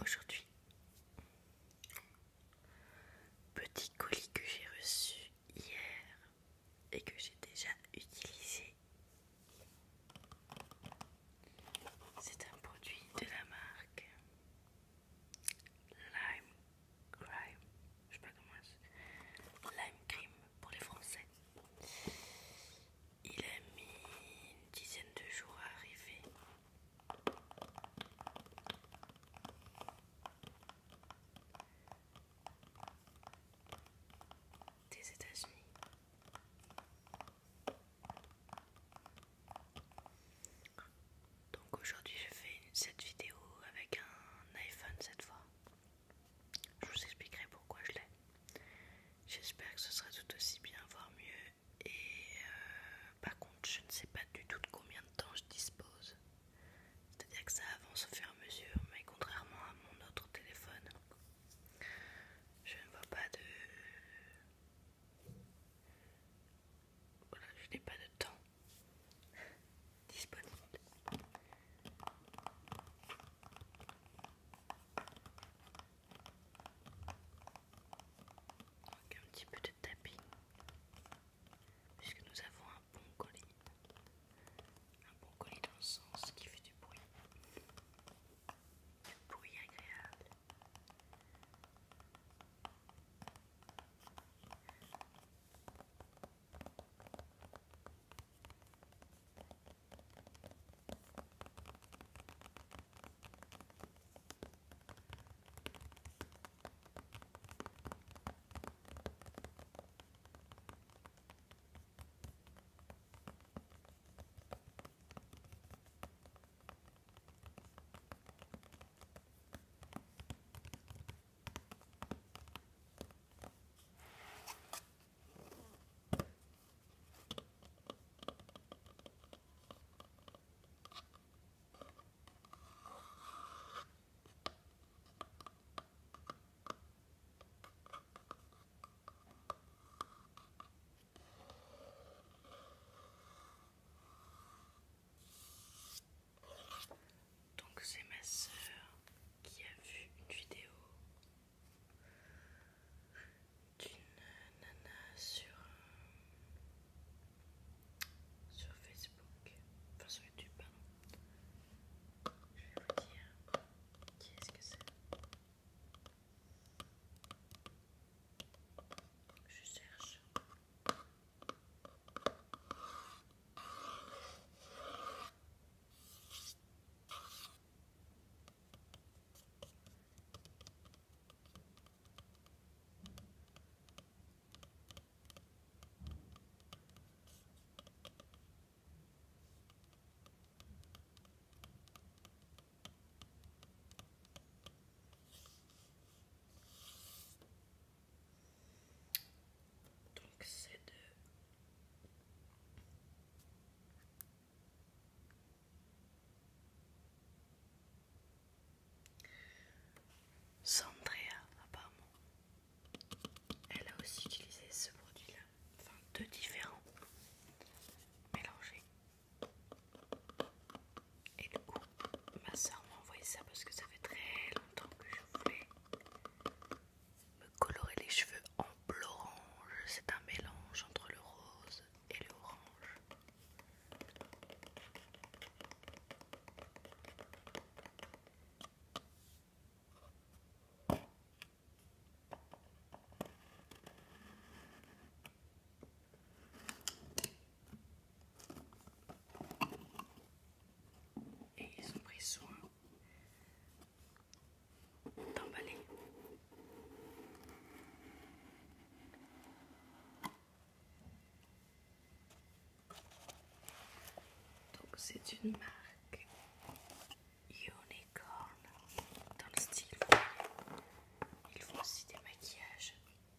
aujourd'hui. Petit colis que j'ai reçu hier et que j'ai déjà utilisé. C'est un produit de la marque Lime Crime. Je sais pas comment c'est. Lime Cream pour les Français. Il a mis une dizaine de jours à arriver. Des États-Unis. Donc aujourd'hui je fais cette vidéo avec un iPhone cette fois. Je vous expliquerai pourquoi je l'ai. J'espère que ce sera tout aussi bien, voire mieux. Et par contre je ne sais pas du tout de combien de temps je dispose. C'est-à-dire que ça avance au fur et à mesure, mais contrairement à mon autre téléphone, je ne vois pas de... Voilà, je n'ai pas de temps disponible. Donc un petit peu de tapping, puisque nous avons un bon colis. Un bon colis dans le sens qui fait du bruit. Du bruit agréable. Donc c'est ma sœur qui a vu une vidéo d'une nana sur Facebook, enfin sur YouTube, pardon. Je vais vous dire qui est-ce que c'est. Je cherche. Donc c'est de Sandrea apparemment. Elle a aussi utilisé ce produit-là, enfin deux différents mélangés. Et du coup, ma soeur m'a envoyé ça parce que ça fait très longtemps que je voulais me colorer les cheveux en bleu orange. C'est un mélange entre le rose et le orange. Et ils ont pris soin d'emballer. Donc c'est une marque Unicorn dans le style. Ils font aussi des maquillages.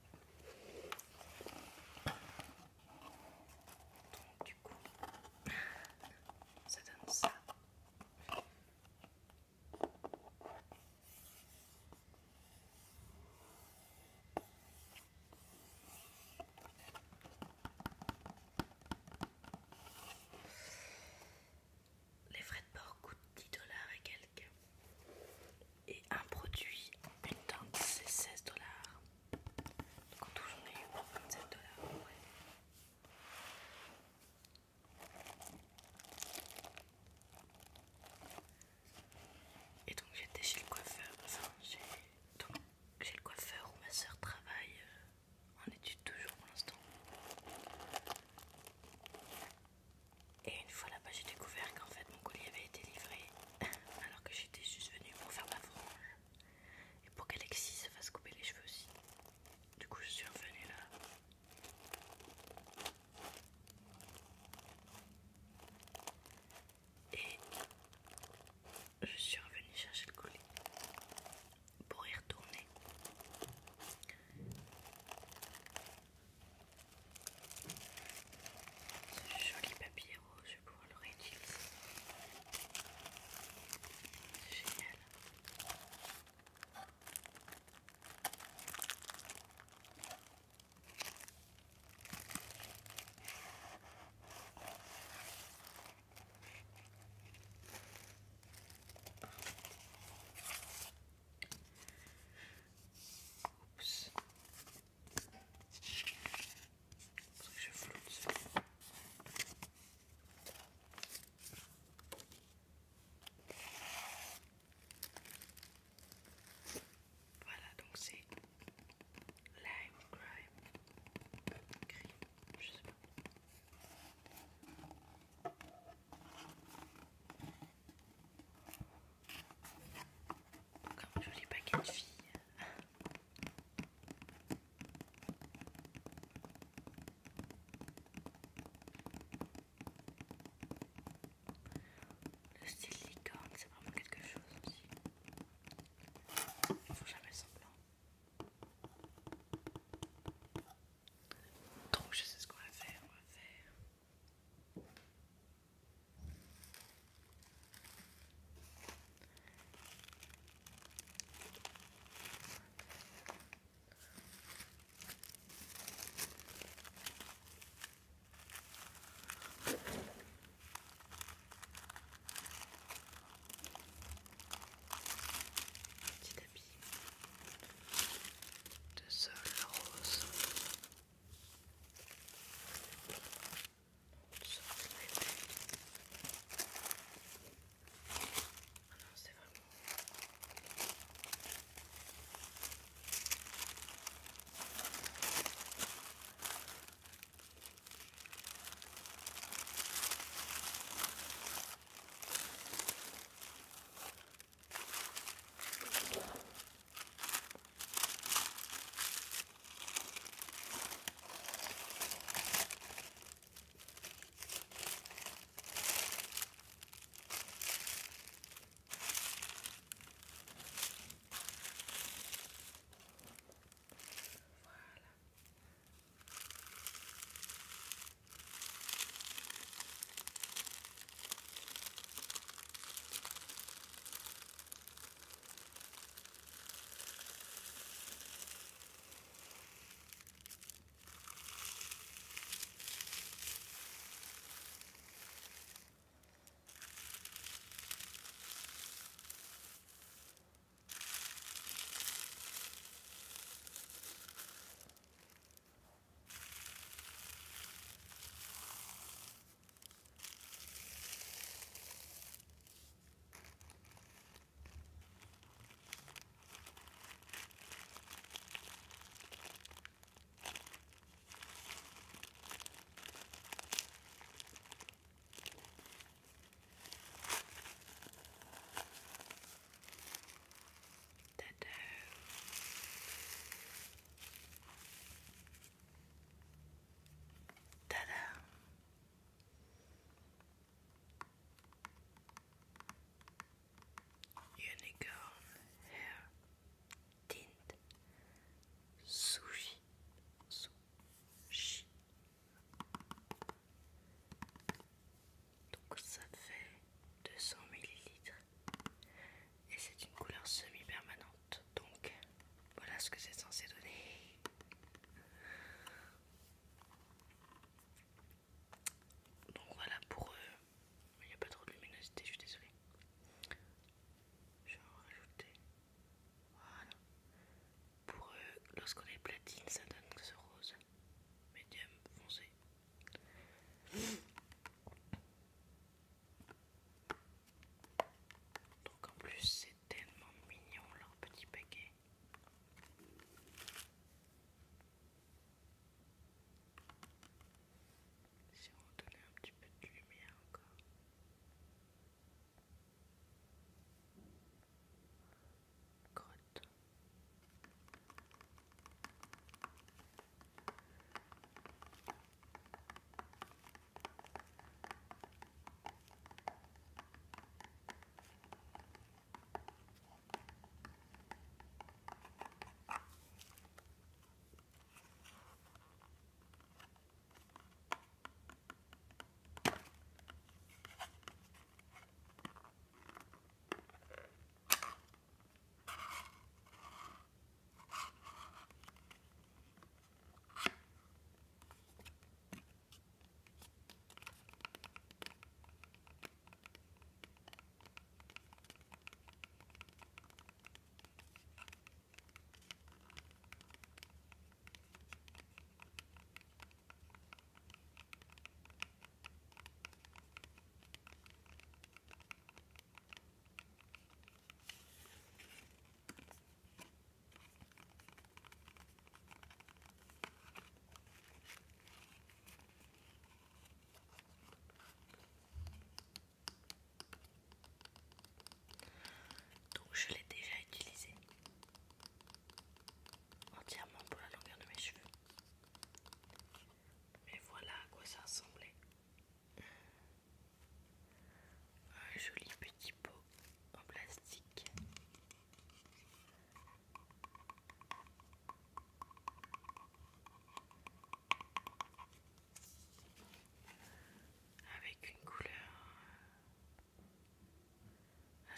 Donc du coup, ça donne ça. Les style licorne, c'est vraiment quelque chose aussi. Ils font jamais semblant. Donc je sais ce qu'on va faire.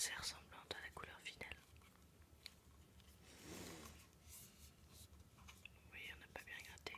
assez ressemblante à la couleur finale. Oui, on n'a pas bien gratté.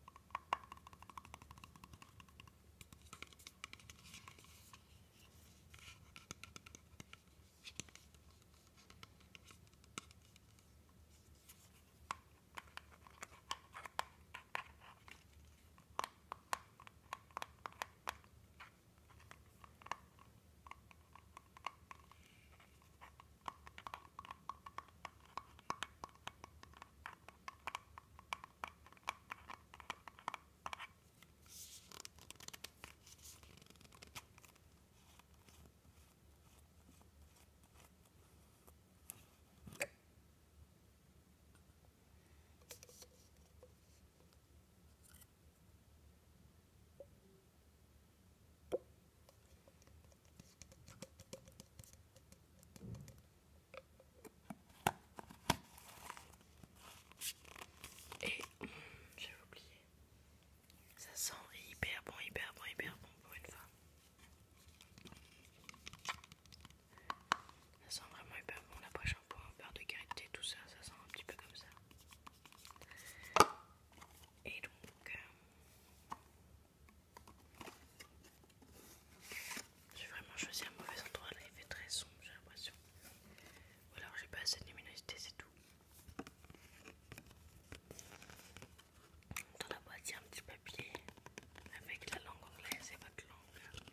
Et j'avais oublié. Ça sent hyper bon, hyper bon, hyper bon pour une fois. Ça sent vraiment hyper bon. L'après-shampoing, beurre de karité, tout ça, ça sent un petit peu comme ça. Et donc, j'ai vraiment choisi un mauvais endroit. Là, il fait très sombre, j'ai l'impression. Ou alors j'ai pas assez de luminosité, c'est tout. Dans la boîte, il y a un petit papier avec la langue anglaise et votre langue.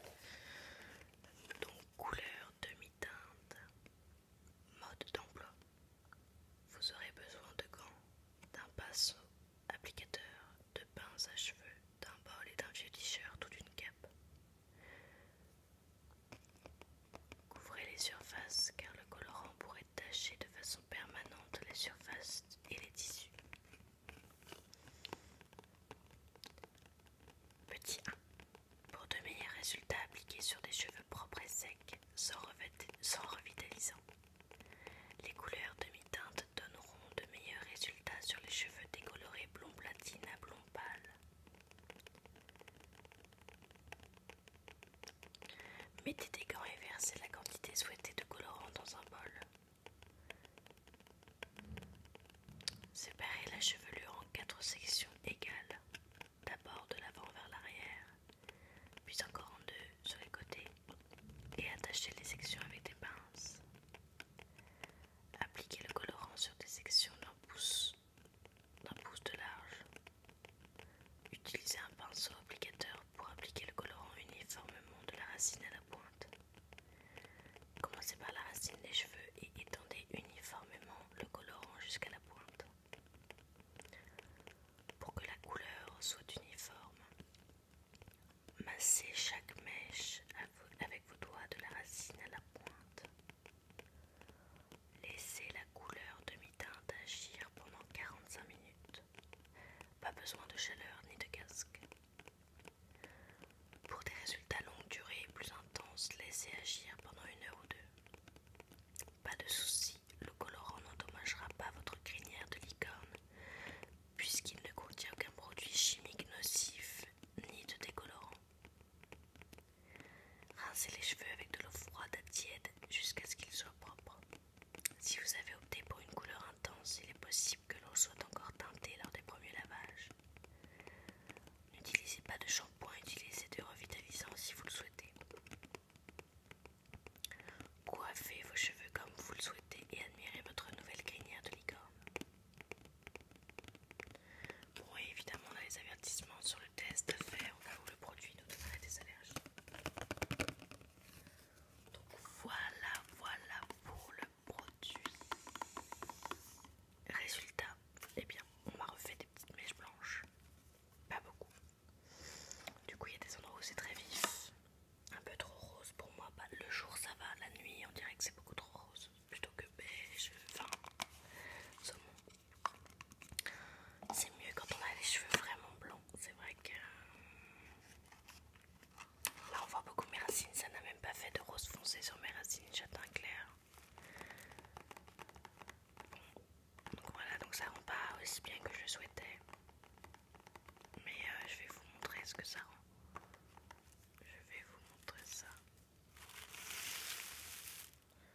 Donc, couleur, demi-teinte, mode d'emploi. Vous aurez besoin de gants, d'un pinceau, applicateur, de pince à cheveux, d'un bol et d'un vieux t-shirt ou d'une cape. Couvrez les surfaces car le colorant pourrait tacher de façon permanente les surfaces et les tissus. Petit 1. Pour de meilleurs résultats, appliqués sur des cheveux propres et secs, sans revitalisant. Les couleurs demi-teintes donneront de meilleurs résultats sur les cheveux décolorés blond platine à blond pâle. Mettez des gants et versez la quantité souhaitée de colorant dans un bol. Séparez la chevelure en 4 sections égales, d'abord de l'avant vers l'arrière, puis encore en 2 sur les côtés, et attachez les sections avec des pinces. Appliquez le colorant sur des sections d'un pouce de large. Utilisez un pinceau applicateur pour appliquer le colorant uniformément de la racine à la pointe. Commencez par la racine des cheveux et étendez uniformément le colorant jusqu'à la pointe. Pour que la couleur soit uniforme, massez chaque mèche avec vos doigts de la racine à la pointe. Laissez la couleur demi-teinte agir pendant 45 minutes. Pas besoin de chaleur ni de casque. Pour des résultats longue durée et plus intenses, laissez agir pendant 1 heure ou 2. Pas de souci, le colorant n'endommagera pas votre crinière de licorne puisqu'il ne contient aucun produit chimique nocif ni de décolorant. Rincez les cheveux avec de l'eau froide à tiède jusqu'à ce qu'ils soient propres. Si vous avez opté pour une couleur intense, il est possible que l'eau soit encore teintée lors des premiers lavages. N'utilisez pas de shampoing, utilisez des revitalisants si vous le souhaitez. Coiffez vos cheveux comme vous le souhaitez et admirez votre nouvelle crinière de licorne. Bon, et évidemment, on a les avertissements sur le test à faire au cas où le produit nous donnerait des allergies. Donc voilà pour le produit. Résultat, eh bien, on m'a refait des petites mèches blanches. Pas beaucoup. Du coup, il y a des endroits où c'est très vif. Un peu trop rose pour moi. Bah, le jour, ça va. La nuit, on dirait que c'est beaucoup trop rose. Plutôt que beige, enfin, saumon. C'est mieux quand on a les cheveux vraiment blancs. C'est vrai que... Là, on voit beaucoup mes racines. Ça n'a même pas fait de rose foncé sur mes racines châtain clair. Donc voilà, donc ça rend pas aussi bien que je le souhaitais. Mais je vais vous montrer ce que ça rend. Je vais vous montrer ça.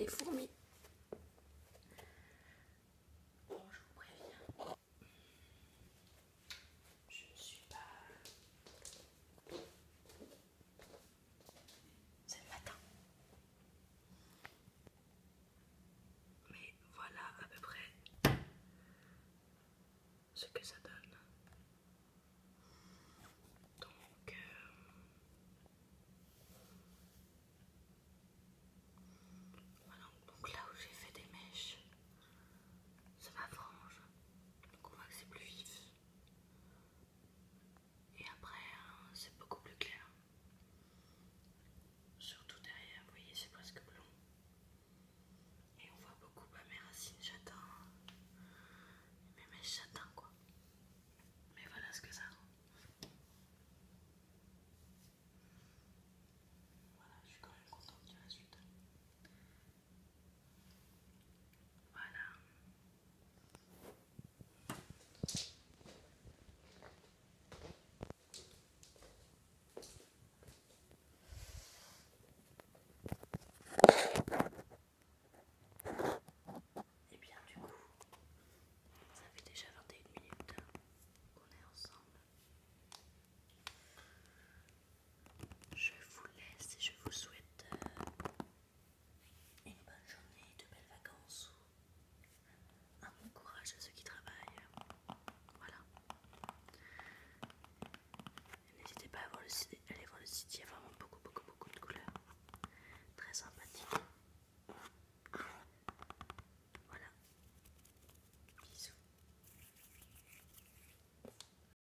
fourmis. Bon, je vous préviens. Je ne suis pas... C'est le matin. Mais voilà à peu près ce que ça donne. Donc, voilà, donc là où j'ai fait des mèches, c'est ma frange. Donc on voit que c'est plus vif. Et après, c'est beaucoup plus clair. Surtout derrière, vous voyez, c'est presque blond. Et on voit beaucoup mes racines châtain, mes mèches châtain quoi. Mais voilà ce que ça rend. Voilà, je suis quand même contente du résultat. Voilà. Et bien du coup, ça fait déjà 21 minutes qu'on est ensemble. Je vous laisse et je vous souhaite une bonne journée, de belles vacances ou un bon courage à ceux qui travaillent. Voilà. N'hésitez pas à aller voir le site, il y a vraiment